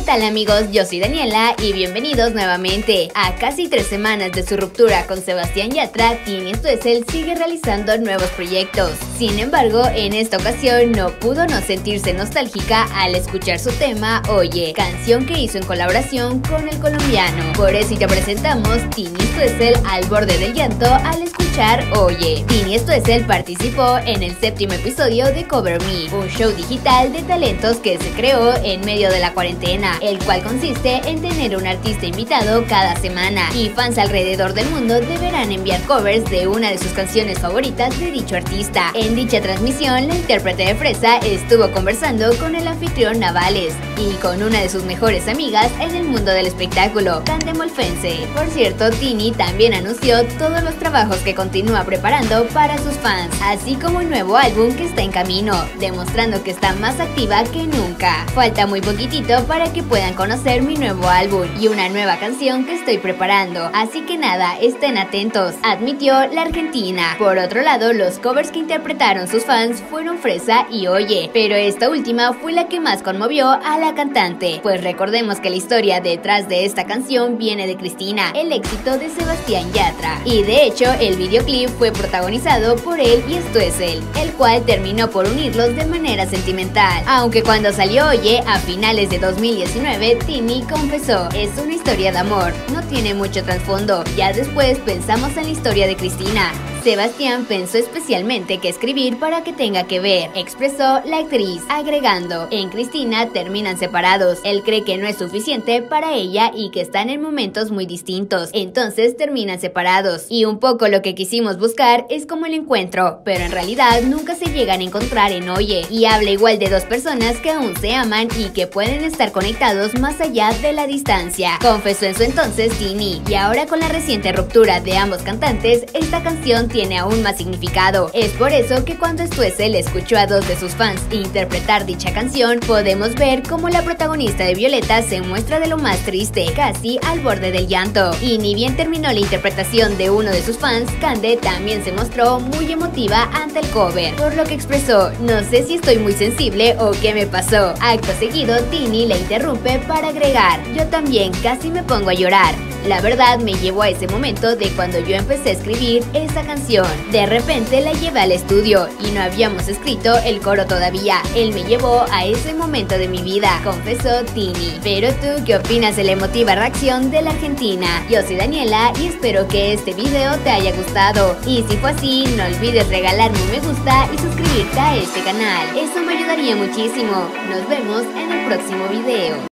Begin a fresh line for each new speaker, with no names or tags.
tal amigos? Yo soy Daniela y bienvenidos nuevamente. A casi 3 semanas de su ruptura con Sebastián Yatra, Tini Stoessel sigue realizando nuevos proyectos. Sin embargo, en esta ocasión no pudo no sentirse nostálgica al escuchar su tema Oye, canción que hizo en colaboración con el colombiano. Por eso te presentamos Tini Stoessel al borde del llanto al escuchar Oye. Tini Stoessel participó en el 7º episodio de Cover Me, un show digital de talentos que se creó en medio de la cuarentena, el cual consiste en tener un artista invitado cada semana y fans alrededor del mundo deberán enviar covers de una de sus canciones favoritas de dicho artista. En dicha transmisión, la intérprete de Fresa estuvo conversando con el anfitrión Navales y con una de sus mejores amigas en el mundo del espectáculo, Cande Molfense. Por cierto, Tini también anunció todos los trabajos que continúa preparando para sus fans, así como un nuevo álbum que está en camino, demostrando que está más activa que nunca. Falta muy poquitito para que puedan conocer mi nuevo álbum y una nueva canción que estoy preparando, así que nada, estén atentos, admitió la argentina. Por otro lado, los covers que interpretaron sus fans fueron Fresa y Oye, pero esta última fue la que más conmovió a la cantante, pues recordemos que la historia detrás de esta canción viene de Cristina, el éxito de Sebastián Yatra, y de hecho el videoclip fue protagonizado por él y Stoessel, el cual terminó por unirlos de manera sentimental, aunque cuando salió Oye a finales de 2019, Tini confesó: es una historia de amor, no tiene mucho trasfondo, ya después pensamos en la historia de Cristina. Sebastián pensó especialmente que escribir para que tenga que ver, expresó la actriz, agregando: en Cristina terminan separados, él cree que no es suficiente para ella y que están en momentos muy distintos, entonces terminan separados, y un poco lo que quisimos buscar es como el encuentro, pero en realidad nunca se llegan a encontrar en Oye, y habla igual de dos personas que aún se aman y que pueden estar conectados más allá de la distancia, confesó en su entonces Tini. Y ahora con la reciente ruptura de ambos cantantes, esta canción tiene aún más significado. Es por eso que cuando Stoessel escuchó a dos de sus fans interpretar dicha canción, podemos ver cómo la protagonista de Violeta se muestra de lo más triste, casi al borde del llanto. Y ni bien terminó la interpretación de uno de sus fans, Cande también se mostró muy emotiva ante el cover, por lo que expresó: no sé si estoy muy sensible o qué me pasó. Acto seguido, Tini le interrumpe para agregar: yo también casi me pongo a llorar. La verdad me llevó a ese momento de cuando yo empecé a escribir esa canción. De repente la llevé al estudio y no habíamos escrito el coro todavía. Él me llevó a ese momento de mi vida, confesó Tini. Pero tú, ¿qué opinas de la emotiva reacción de la argentina? Yo soy Daniela y espero que este video te haya gustado. Y si fue así, no olvides regalarme un me gusta y suscribirte a este canal. Eso me ayudaría muchísimo. Nos vemos en el próximo video.